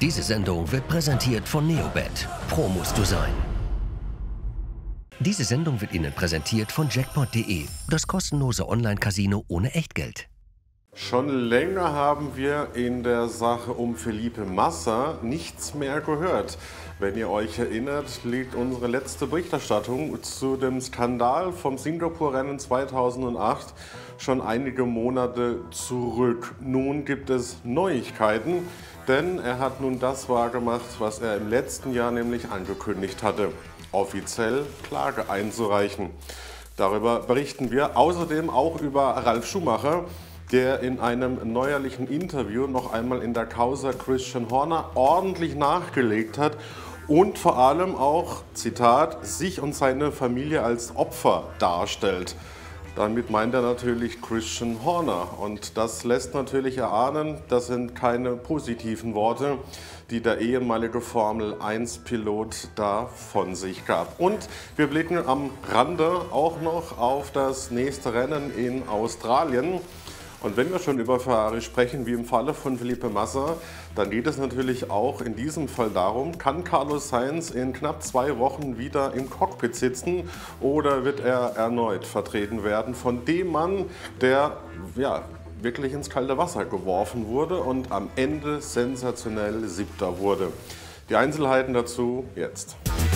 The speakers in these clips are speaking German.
Diese Sendung wird präsentiert von Neobet. Pro musst du sein. Diese Sendung wird Ihnen präsentiert von Jackpot.de, das kostenlose Online-Casino ohne Echtgeld. Schon länger haben wir in der Sache um Felipe Massa nichts mehr gehört. Wenn ihr euch erinnert, liegt unsere letzte Berichterstattung zu dem Skandal vom Singapur-Rennen 2008 schon einige Monate zurück. Nun gibt es Neuigkeiten, denn er hat nun das wahrgemacht, was er im letzten Jahr nämlich angekündigt hatte: offiziell Klage einzureichen. Darüber berichten wir außerdem auch über Ralf Schumacher, der in einem neuerlichen Interview noch einmal in der Causa Christian Horner ordentlich nachgelegt hat und vor allem auch, Zitat, sich und seine Familie als Opfer darstellt. Damit meint er natürlich Christian Horner, und das lässt natürlich erahnen, das sind keine positiven Worte, die der ehemalige Formel-1-Pilot da von sich gab. Und wir blicken am Rande auch noch auf das nächste Rennen in Australien. Und wenn wir schon über Ferrari sprechen, wie im Falle von Felipe Massa, dann geht es natürlich auch in diesem Fall darum, kann Carlos Sainz in knapp 2 Wochen wieder im Cockpit sitzen oder wird er erneut vertreten werden von dem Mann, der wirklich ins kalte Wasser geworfen wurde und am Ende sensationell Siebter wurde. Die Einzelheiten dazu jetzt.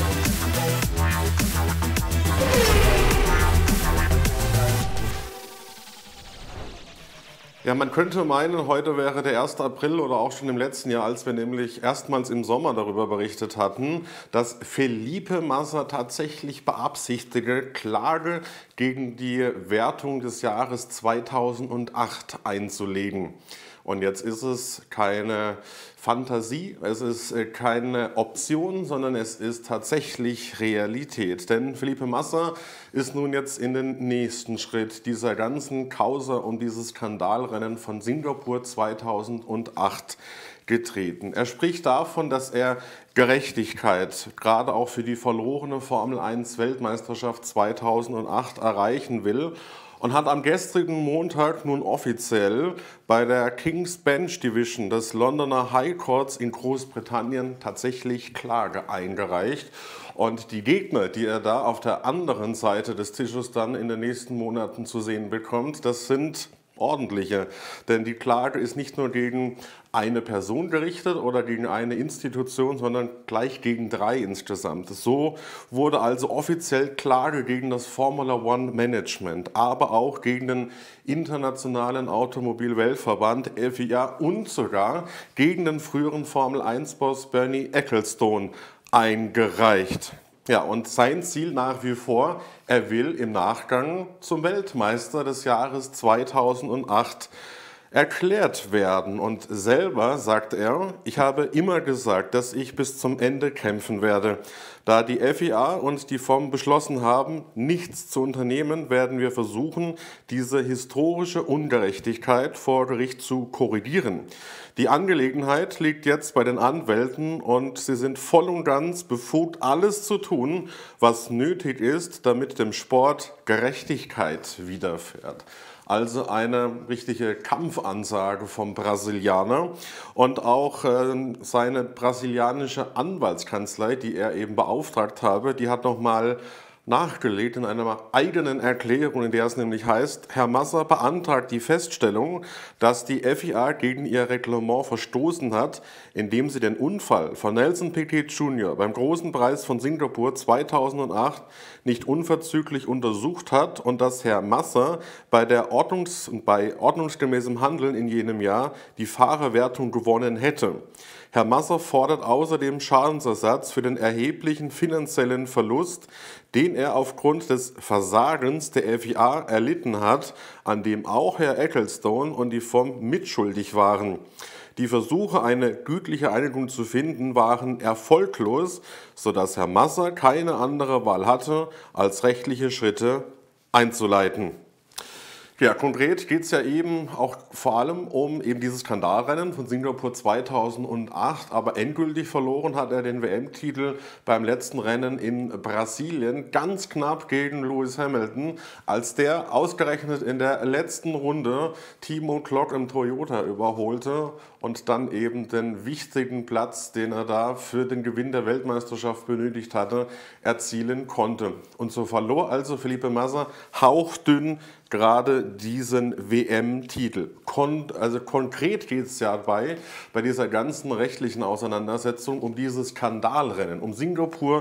Ja, man könnte meinen, heute wäre der 1. April oder auch schon im letzten Jahr, als wir nämlich erstmals im Sommer darüber berichtet hatten, dass Felipe Massa tatsächlich beabsichtige, Klage gegen die Wertung des Jahres 2008 einzulegen. Und jetzt ist es keine Fantasie, es ist keine Option, sondern es ist tatsächlich Realität. Denn Felipe Massa ist nun jetzt in den nächsten Schritt dieser ganzen Causa um dieses Skandalrennen von Singapur 2008 getreten. Er spricht davon, dass er Gerechtigkeit gerade auch für die verlorene Formel 1 Weltmeisterschaft 2008 erreichen will. Und hat am gestrigen Montag nun offiziell bei der King's Bench Division des Londoner High Courts in Großbritannien tatsächlich Klage eingereicht. Und die Gegner, die er da auf der anderen Seite des Tisches dann in den nächsten Monaten zu sehen bekommt, das sind ordentliche. Denn die Klage ist nicht nur gegen eine Person gerichtet oder gegen eine Institution, sondern gleich gegen 3 insgesamt. So wurde also offiziell Klage gegen das Formula One Management, aber auch gegen den Internationalen Automobil-Weltverband FIA und sogar gegen den früheren Formel 1-Boss Bernie Ecclestone eingereicht. Ja, und sein Ziel nach wie vor, er will im Nachgang zum Weltmeister des Jahres 2008 erklärt werden. Und selber sagt er: Ich habe immer gesagt, dass ich bis zum Ende kämpfen werde. Da die FIA und die FOM beschlossen haben, nichts zu unternehmen, werden wir versuchen, diese historische Ungerechtigkeit vor Gericht zu korrigieren. Die Angelegenheit liegt jetzt bei den Anwälten und sie sind voll und ganz befugt, alles zu tun, was nötig ist, damit dem Sport Gerechtigkeit widerfährt. Also eine richtige Kampfansage vom Brasilianer, und auch seine brasilianische Anwaltskanzlei, die er eben beauftragt habe, die hat nochmal nachgelegt in einer eigenen Erklärung, in der es nämlich heißt: Herr Massa beantragt die Feststellung, dass die FIA gegen ihr Reglement verstoßen hat, indem sie den Unfall von Nelson Piquet Jr. beim Großen Preis von Singapur 2008 nicht unverzüglich untersucht hat und dass Herr Massa bei ordnungsgemäßem Handeln in jenem Jahr die Fahrerwertung gewonnen hätte. Herr Massa fordert außerdem Schadensersatz für den erheblichen finanziellen Verlust, den er aufgrund des Versagens der FIA erlitten hat, an dem auch Herr Ecclestone und die FOM mitschuldig waren. Die Versuche, eine gütliche Einigung zu finden, waren erfolglos, sodass Herr Massa keine andere Wahl hatte, als rechtliche Schritte einzuleiten. Ja, konkret geht es ja eben auch vor allem um eben dieses Skandalrennen von Singapur 2008, aber endgültig verloren hat er den WM-Titel beim letzten Rennen in Brasilien, ganz knapp gegen Lewis Hamilton, als der ausgerechnet in der letzten Runde Timo Glock im Toyota überholte und dann eben den wichtigen Platz, den er da für den Gewinn der Weltmeisterschaft benötigt hatte, erzielen konnte. Und so verlor also Felipe Massa hauchdünn gerade diesen WM-Titel. Also konkret geht es ja bei dieser ganzen rechtlichen Auseinandersetzung um dieses Skandalrennen, um Singapur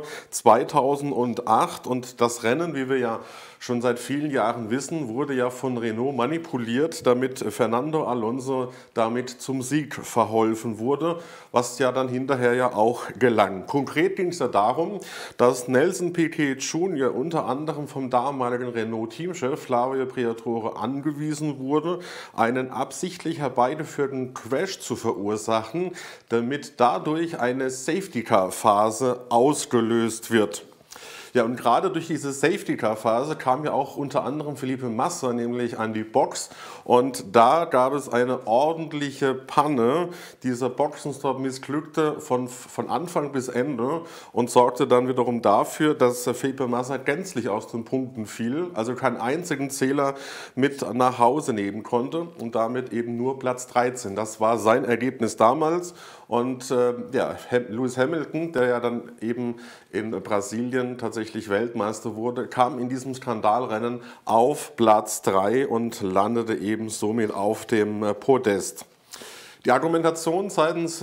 2008. Und das Rennen, wie wir ja schon seit vielen Jahren wissen, wurde ja von Renault manipuliert, damit Fernando Alonso damit zum Sieg verholfen wurde, was ja dann hinterher ja auch gelang. Konkret ging es ja darum, dass Nelson Piquet Jr. unter anderem vom damaligen Renault-Teamchef Flavio Briatore angewiesen wurde, einen absichtlich herbeigeführten Crash zu verursachen, damit dadurch eine Safety-Car-Phase ausgelöst wird. Ja, und gerade durch diese Safety-Car-Phase kam ja auch unter anderem Felipe Massa nämlich an die Box und da gab es eine ordentliche Panne. Dieser Boxenstopp missglückte von Anfang bis Ende und sorgte dann wiederum dafür, dass Felipe Massa gänzlich aus den Punkten fiel, also keinen einzigen Zähler mit nach Hause nehmen konnte und damit eben nur Platz 13. Das war sein Ergebnis damals. Und ja, Lewis Hamilton, der ja dann eben in Brasilien tatsächlich Weltmeister wurde, kam in diesem Skandalrennen auf Platz 3 und landete eben somit auf dem Podest. Die Argumentation seitens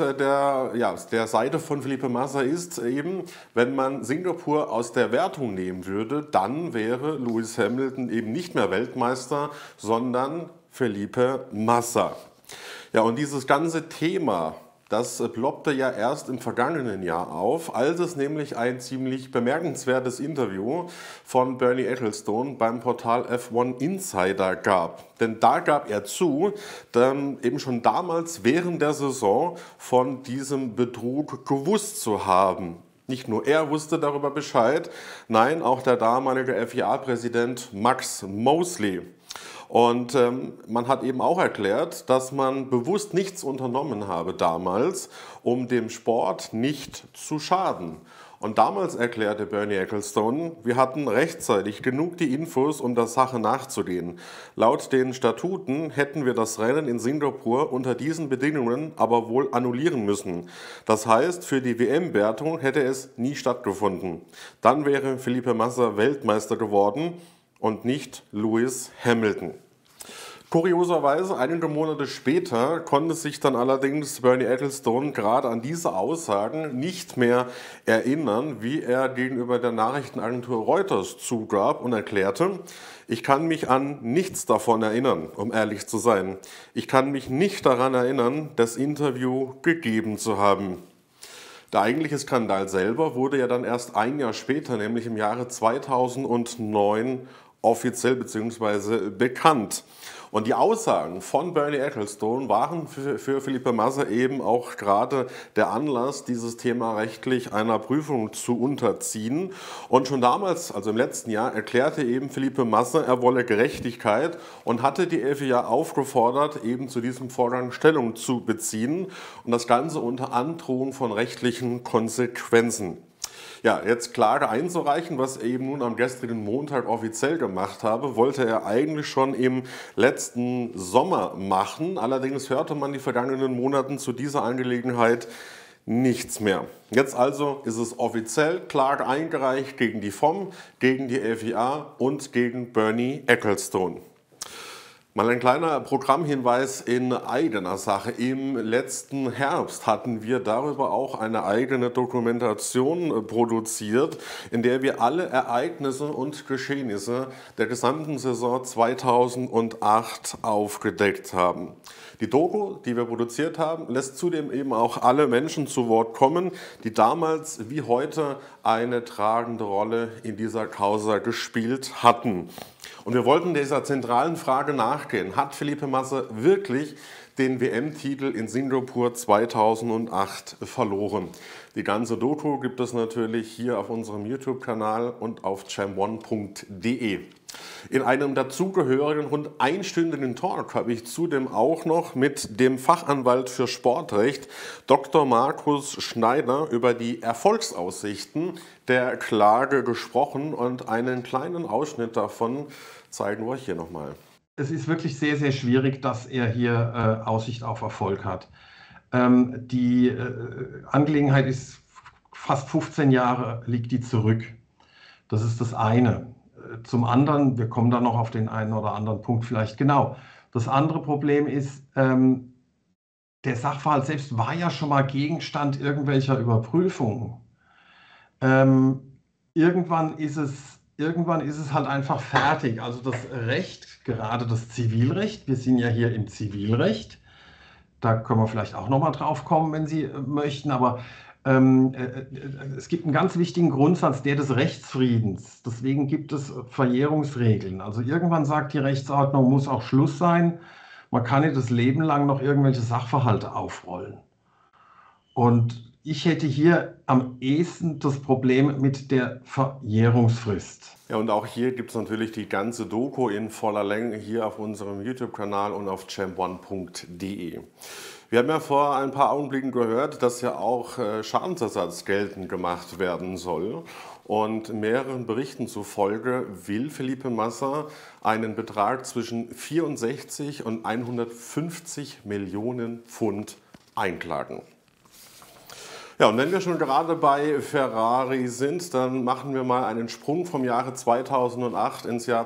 der Seite von Felipe Massa ist eben, wenn man Singapur aus der Wertung nehmen würde, dann wäre Lewis Hamilton eben nicht mehr Weltmeister, sondern Felipe Massa. Ja, und dieses ganze Thema, das ploppte ja erst im vergangenen Jahr auf, als es nämlich ein ziemlich bemerkenswertes Interview von Bernie Ecclestone beim Portal F1 Insider gab. Denn da gab er zu, eben schon damals während der Saison von diesem Betrug gewusst zu haben. Nicht nur er wusste darüber Bescheid, nein, auch der damalige FIA-Präsident Max Mosley. Und man hat eben auch erklärt, dass man bewusst nichts unternommen habe damals, um dem Sport nicht zu schaden. Und damals erklärte Bernie Ecclestone, wir hatten rechtzeitig genug die Infos, um der Sache nachzugehen. Laut den Statuten hätten wir das Rennen in Singapur unter diesen Bedingungen aber wohl annullieren müssen. Das heißt, für die WM-Wertung hätte es nie stattgefunden. Dann wäre Felipe Massa Weltmeister geworden und nicht Lewis Hamilton. Kurioserweise, einige Monate später konnte sich dann allerdings Bernie Ecclestone gerade an diese Aussagen nicht mehr erinnern, wie er gegenüber der Nachrichtenagentur Reuters zugab und erklärte, ich kann mich an nichts davon erinnern, um ehrlich zu sein. Ich kann mich nicht daran erinnern, das Interview gegeben zu haben. Der eigentliche Skandal selber wurde ja dann erst ein Jahr später, nämlich im Jahre 2009, offiziell bzw. bekannt. Und die Aussagen von Bernie Ecclestone waren für Felipe Massa eben auch gerade der Anlass, dieses Thema rechtlich einer Prüfung zu unterziehen. Und schon damals, also im letzten Jahr, erklärte eben Felipe Massa, er wolle Gerechtigkeit und hatte die FIA aufgefordert, eben zu diesem Vorgang Stellung zu beziehen und das Ganze unter Androhung von rechtlichen Konsequenzen. Ja, jetzt Klage einzureichen, was er eben nun am gestrigen Montag offiziell gemacht habe, wollte er eigentlich schon im letzten Sommer machen. Allerdings hörte man die vergangenen Monaten zu dieser Angelegenheit nichts mehr. Jetzt also ist es offiziell Klage eingereicht gegen die FOM, gegen die FIA und gegen Bernie Ecclestone. Mal ein kleiner Programmhinweis in eigener Sache. Im letzten Herbst hatten wir darüber auch eine eigene Dokumentation produziert, in der wir alle Ereignisse und Geschehnisse der gesamten Saison 2008 aufgedeckt haben. Die Doku, die wir produziert haben, lässt zudem eben auch alle Menschen zu Wort kommen, die damals wie heute eine tragende Rolle in dieser Causa gespielt hatten. Und wir wollten dieser zentralen Frage nachgehen. Hat Felipe Massa wirklich den WM-Titel in Singapur 2008 verloren? Die ganze Doku gibt es natürlich hier auf unserem YouTube-Kanal und auf champ1.de. In einem dazugehörigen rund einstündigen Talk habe ich zudem auch noch mit dem Fachanwalt für Sportrecht Dr. Markus Schneider über die Erfolgsaussichten der Klage gesprochen und einen kleinen Ausschnitt davon zeigen wir euch hier nochmal. Es ist wirklich sehr, sehr schwierig, dass er hier Aussicht auf Erfolg hat. Die Angelegenheit ist fast 15 Jahre, liegt die zurück. Das ist das eine. Zum anderen, wir kommen dann noch auf den einen oder anderen Punkt vielleicht genau. Das andere Problem ist, der Sachverhalt selbst war ja schon mal Gegenstand irgendwelcher Überprüfungen. Irgendwann ist es halt einfach fertig. Also das Recht, gerade das Zivilrecht, wir sind ja hier im Zivilrecht, da können wir vielleicht auch nochmal drauf kommen, wenn Sie möchten, aber es gibt einen ganz wichtigen Grundsatz, der des Rechtsfriedens. Deswegen gibt es Verjährungsregeln. Also irgendwann sagt die Rechtsordnung, muss auch Schluss sein. Man kann nicht das Leben lang noch irgendwelche Sachverhalte aufrollen. Und ich hätte hier am ehesten das Problem mit der Verjährungsfrist. Ja, und auch hier gibt es natürlich die ganze Doku in voller Länge hier auf unserem YouTube-Kanal und auf champ1.de. Wir haben ja vor ein paar Augenblicken gehört, dass ja auch Schadensersatz geltend gemacht werden soll. Und mehreren Berichten zufolge will Felipe Massa einen Betrag zwischen 64 und 150 Millionen Pfund einklagen. Ja, und wenn wir schon gerade bei Ferrari sind, dann machen wir mal einen Sprung vom Jahre 2008 ins Jahr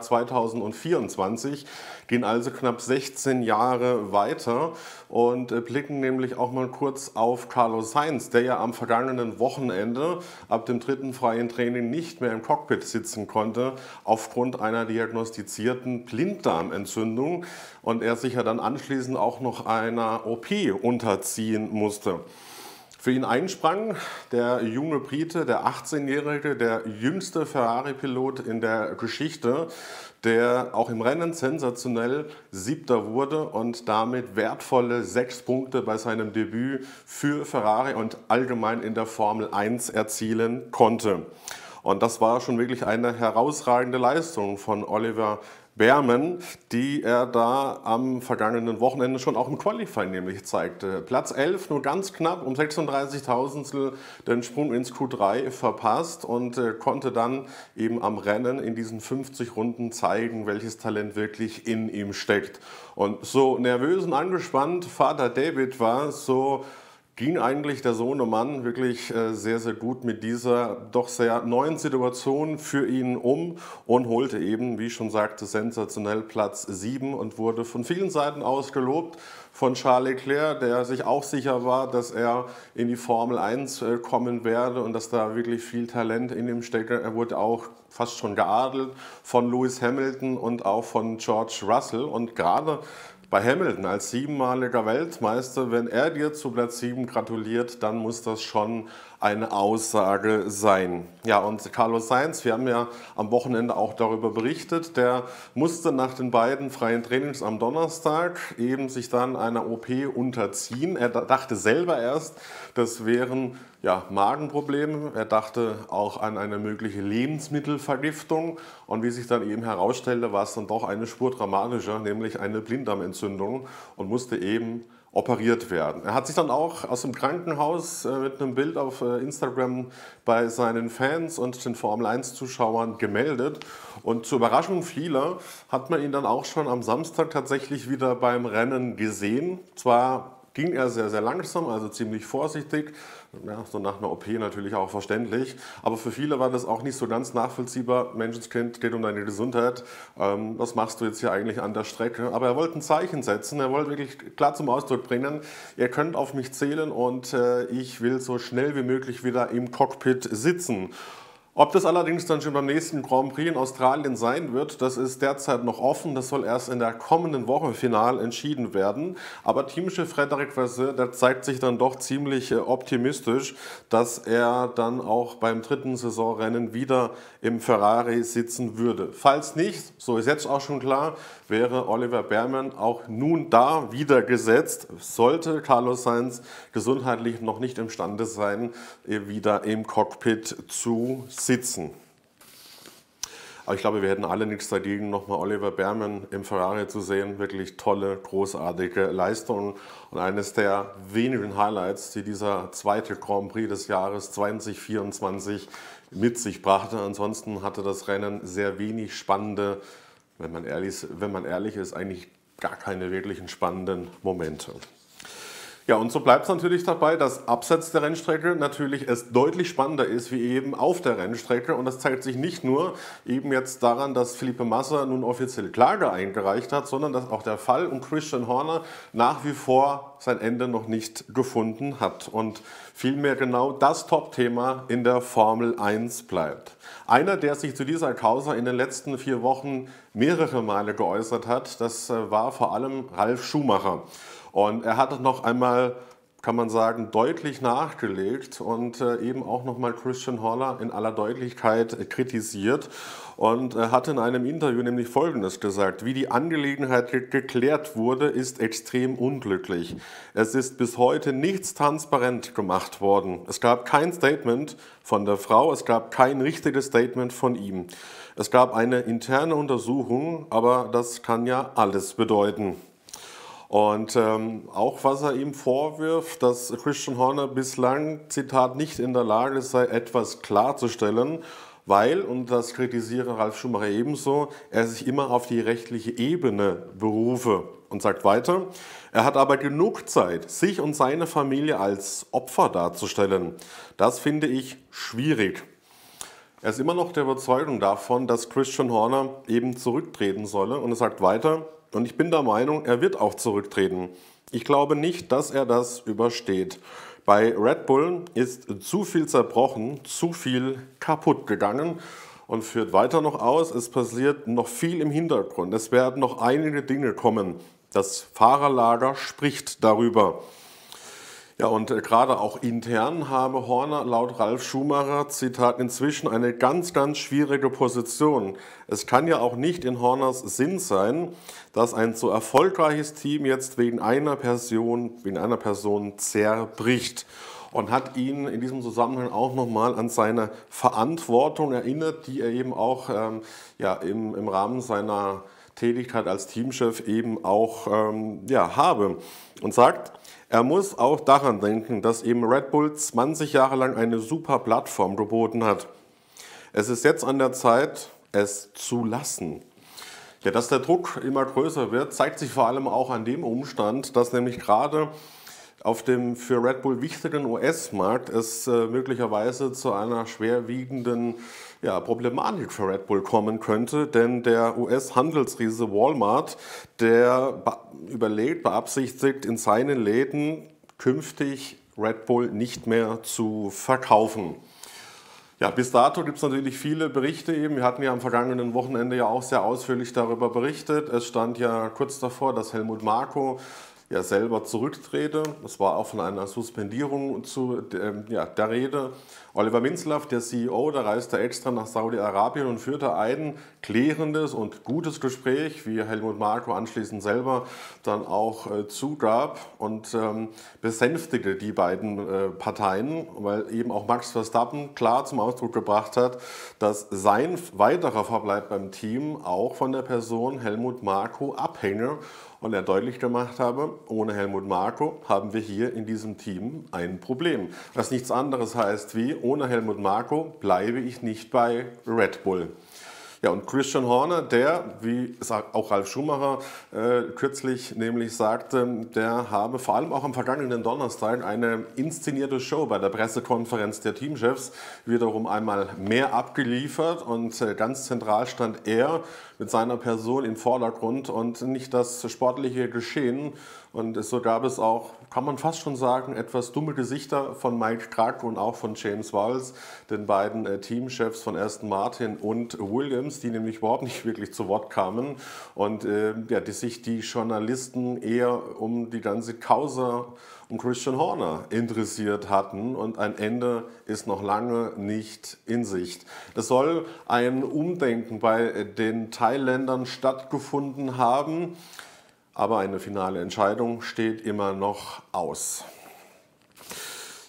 2024, gehen also knapp 16 Jahre weiter und blicken nämlich auch mal kurz auf Carlos Sainz, der ja am vergangenen Wochenende ab dem dritten freien Training nicht mehr im Cockpit sitzen konnte, aufgrund einer diagnostizierten Blinddarmentzündung und er sich ja dann anschließend auch noch einer OP unterziehen musste. Für ihn einsprang der junge Brite, der 18-Jährige, der jüngste Ferrari-Pilot in der Geschichte, der auch im Rennen sensationell Siebter wurde und damit wertvolle 6 Punkte bei seinem Debüt für Ferrari und allgemein in der Formel 1 erzielen konnte. Und das war schon wirklich eine herausragende Leistung von Oliver Bearman, die er da am vergangenen Wochenende schon auch im Qualifying nämlich zeigte. Platz 11, nur ganz knapp um 36.000 den Sprung ins Q3 verpasst und konnte dann eben am Rennen in diesen 50 Runden zeigen, welches Talent wirklich in ihm steckt. Und so nervös und angespannt Vater David war, so ging eigentlich der Sohnemann wirklich sehr, sehr gut mit dieser doch sehr neuen Situation für ihn um und holte eben, wie ich schon sagte, sensationell Platz 7 und wurde von vielen Seiten aus gelobt. Von Charles Leclerc, der sich auch sicher war, dass er in die Formel 1 kommen werde und dass da wirklich viel Talent in ihm stecke. Er wurde auch fast schon geadelt von Lewis Hamilton und auch von George Russell. Und gerade bei Hamilton als 7-maliger Weltmeister, wenn er dir zu Platz 7 gratuliert, dann muss das schon eine Aussage sein. Ja, und Carlos Sainz, wir haben ja am Wochenende auch darüber berichtet, der musste nach den beiden freien Trainings am Donnerstag eben sich dann einer OP unterziehen. Er dachte selber erst, das wären Magenprobleme. Er dachte auch an eine mögliche Lebensmittelvergiftung. Und wie sich dann eben herausstellte, war es dann doch eine Spur dramatischer, nämlich eine Blinddarmentzündung und musste eben operiert werden. Er hat sich dann auch aus dem Krankenhaus mit einem Bild auf Instagram bei seinen Fans und den Formel-1-Zuschauern gemeldet. Und zur Überraschung vieler hat man ihn dann auch schon am Samstag tatsächlich wieder beim Rennen gesehen. Zwar ging er sehr, sehr langsam, also ziemlich vorsichtig, ja, so nach einer OP natürlich auch verständlich. Aber für viele war das auch nicht so ganz nachvollziehbar. Menschenskind, geht um deine Gesundheit. Was machst du jetzt hier eigentlich an der Strecke? Aber er wollte ein Zeichen setzen. Er wollte wirklich klar zum Ausdruck bringen, ihr könnt auf mich zählen und ich will so schnell wie möglich wieder im Cockpit sitzen. Ob das allerdings dann schon beim nächsten Grand Prix in Australien sein wird, das ist derzeit noch offen. Das soll erst in der kommenden Woche final entschieden werden. Aber Teamchef Frédéric Vasseur, der zeigt sich dann doch ziemlich optimistisch, dass er dann auch beim dritten Saisonrennen wieder im Ferrari sitzen würde. Falls nicht, so ist jetzt auch schon klar, wäre Oliver Bearman auch nun da wieder gesetzt, sollte Carlos Sainz gesundheitlich noch nicht imstande sein, wieder im Cockpit zu sitzen. Aber ich glaube, wir hätten alle nichts dagegen, nochmal Oliver Bearman im Ferrari zu sehen. Wirklich tolle, großartige Leistung und eines der wenigen Highlights, die dieser zweite Grand Prix des Jahres 2024 mit sich brachte. Ansonsten hatte das Rennen sehr wenig spannende, wenn man ehrlich ist, eigentlich gar keine wirklichen spannenden Momente. Ja, und so bleibt es natürlich dabei, dass abseits der Rennstrecke natürlich es deutlich spannender ist wie eben auf der Rennstrecke. Und das zeigt sich nicht nur eben jetzt daran, dass Felipe Massa nun offiziell Klage eingereicht hat, sondern dass auch der Fall um Christian Horner nach wie vor sein Ende noch nicht gefunden hat. Und vielmehr genau das Top-Thema in der Formel 1 bleibt. Einer, der sich zu dieser Causa in den letzten 4 Wochen mehrere Male geäußert hat, das war vor allem Ralf Schumacher. Und er hat noch einmal, kann man sagen, deutlich nachgelegt und eben auch nochmal Christian Horner in aller Deutlichkeit kritisiert. Und er hat in einem Interview nämlich Folgendes gesagt: Wie die Angelegenheit geklärt wurde, ist extrem unglücklich. Es ist bis heute nichts transparent gemacht worden. Es gab kein Statement von der Frau, es gab kein richtiges Statement von ihm. Es gab eine interne Untersuchung, aber das kann ja alles bedeuten. Und auch was er ihm vorwirft, dass Christian Horner bislang, Zitat, nicht in der Lage sei, etwas klarzustellen, weil, und das kritisiere Ralf Schumacher ebenso, er sich immer auf die rechtliche Ebene berufe und sagt weiter, er hat aber genug Zeit, sich und seine Familie als Opfer darzustellen. Das finde ich schwierig. Er ist immer noch der Überzeugung davon, dass Christian Horner eben zurücktreten solle und er sagt weiter, und ich bin der Meinung, er wird auch zurücktreten. Ich glaube nicht, dass er das übersteht. Bei Red Bull ist zu viel zerbrochen, zu viel kaputt gegangen und führt weiter noch aus, es passiert noch viel im Hintergrund. Es werden noch einige Dinge kommen. Das Fahrerlager spricht darüber. Ja, und gerade auch intern habe Horner laut Ralf Schumacher, Zitat, inzwischen eine ganz, ganz schwierige Position. Es kann ja auch nicht in Horners Sinn sein, dass ein so erfolgreiches Team jetzt wegen einer Person zerbricht. Und hat ihn in diesem Zusammenhang auch nochmal an seine Verantwortung erinnert, die er eben auch im Rahmen seiner Tätigkeit als Teamchef eben auch habe. Und sagt, er muss auch daran denken, dass eben Red Bull 20 Jahre lang eine super Plattform geboten hat. Es ist jetzt an der Zeit, es zu lassen. Ja, dass der Druck immer größer wird, zeigt sich vor allem auch an dem Umstand, dass nämlich gerade auf dem für Red Bull wichtigen US-Markt es möglicherweise zu einer schwerwiegenden Problematik für Red Bull kommen könnte, denn der US-Handelsriese Walmart, der beabsichtigt, in seinen Läden künftig Red Bull nicht mehr zu verkaufen. Ja, bis dato gibt es natürlich viele Berichte eben. Wir hatten ja am vergangenen Wochenende ja auch sehr ausführlich darüber berichtet. Es stand ja kurz davor, dass Helmut Marko selber zurücktrete. Es war auch von einer Suspendierung der Rede. Oliver Minzlaff, der CEO, der reiste extra nach Saudi-Arabien und führte ein klärendes und gutes Gespräch, wie Helmut Marko anschließend selber dann auch zugab und besänftigte die beiden Parteien, weil eben auch Max Verstappen klar zum Ausdruck gebracht hat, dass sein weiterer Verbleib beim Team auch von der Person Helmut Marko abhänge. Und er deutlich gemacht habe, ohne Helmut Marko haben wir hier in diesem Team ein Problem. Was nichts anderes heißt wie, ohne Helmut Marko bleibe ich nicht bei Red Bull. Ja, und Christian Horner, der, wie auch Ralf Schumacher kürzlich nämlich sagte, der habe vor allem auch am vergangenen Donnerstag eine inszenierte Show bei der Pressekonferenz der Teamchefs wiederum einmal mehr abgeliefert und ganz zentral stand er mit seiner Person im Vordergrund und nicht das sportliche Geschehen. Und so gab es auch, kann man fast schon sagen, etwas dumme Gesichter von Mike Krack und auch von James Vowles, den beiden Teamchefs von Aston Martin und Williams, die nämlich überhaupt nicht wirklich zu Wort kamen und die Journalisten eher um die ganze Causa um Christian Horner interessiert hatten und ein Ende ist noch lange nicht in Sicht. Es soll ein Umdenken bei den Thailändern stattgefunden haben, aber eine finale Entscheidung steht immer noch aus.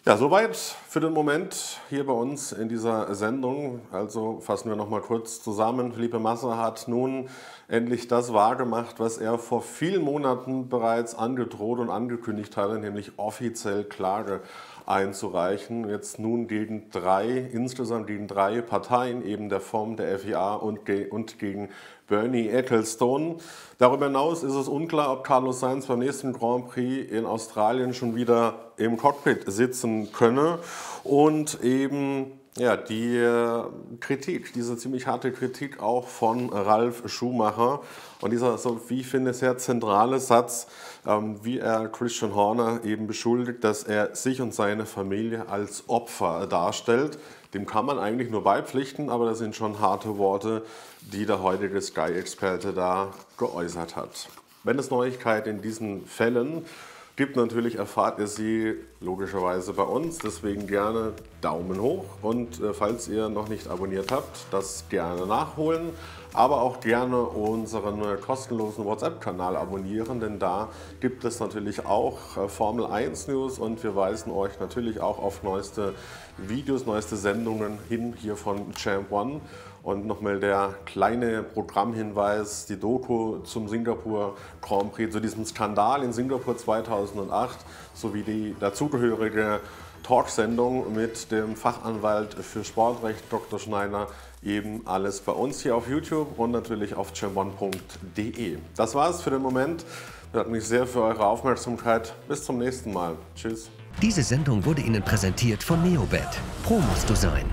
Ja, soweit für den Moment hier bei uns in dieser Sendung. Also fassen wir noch mal kurz zusammen. Felipe Massa hat nun endlich das wahrgemacht, was er vor vielen Monaten bereits angedroht und angekündigt hatte, nämlich offiziell Klage einzureichen. Jetzt nun insgesamt gegen drei Parteien, eben der FOM, der FIA und gegen Bernie Ecclestone. Darüber hinaus ist es unklar, ob Carlos Sainz beim nächsten Grand Prix in Australien schon wieder im Cockpit sitzen könne. Und eben ja, die Kritik, diese ziemlich harte Kritik auch von Ralf Schumacher und dieser, so wie ich finde, sehr zentrale Satz, wie er Christian Horner eben beschuldigt, dass er sich und seine Familie als Opfer darstellt. Dem kann man eigentlich nur beipflichten, aber das sind schon harte Worte, die der heutige Sky-Experte da geäußert hat. Wenn es Neuigkeiten in diesen Fällen gibt, natürlich erfahrt ihr sie logischerweise bei uns, deswegen gerne Daumen hoch und falls ihr noch nicht abonniert habt, das gerne nachholen, aber auch gerne unseren kostenlosen WhatsApp-Kanal abonnieren, denn da gibt es natürlich auch Formel 1 News und wir weisen euch natürlich auch auf neueste Videos, neueste Sendungen hin hier von Champ One. Und nochmal der kleine Programmhinweis, die Doku zum Singapur Grand Prix, zu diesem Skandal in Singapur 2008, sowie die dazugehörige Talksendung mit dem Fachanwalt für Sportrecht Dr. Schneider, eben alles bei uns hier auf YouTube und natürlich auf champone.de. Das war's für den Moment. Ich bedanke mich sehr für eure Aufmerksamkeit. Bis zum nächsten Mal. Tschüss. Diese Sendung wurde Ihnen präsentiert von Neobet. Pro musst du sein.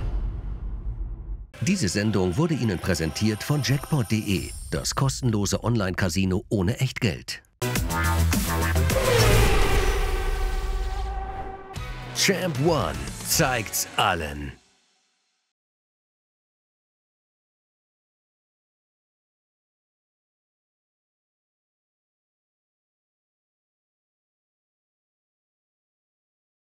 Diese Sendung wurde Ihnen präsentiert von Jackpot.de, das kostenlose Online-Casino ohne Echtgeld. Champ One zeigt's allen.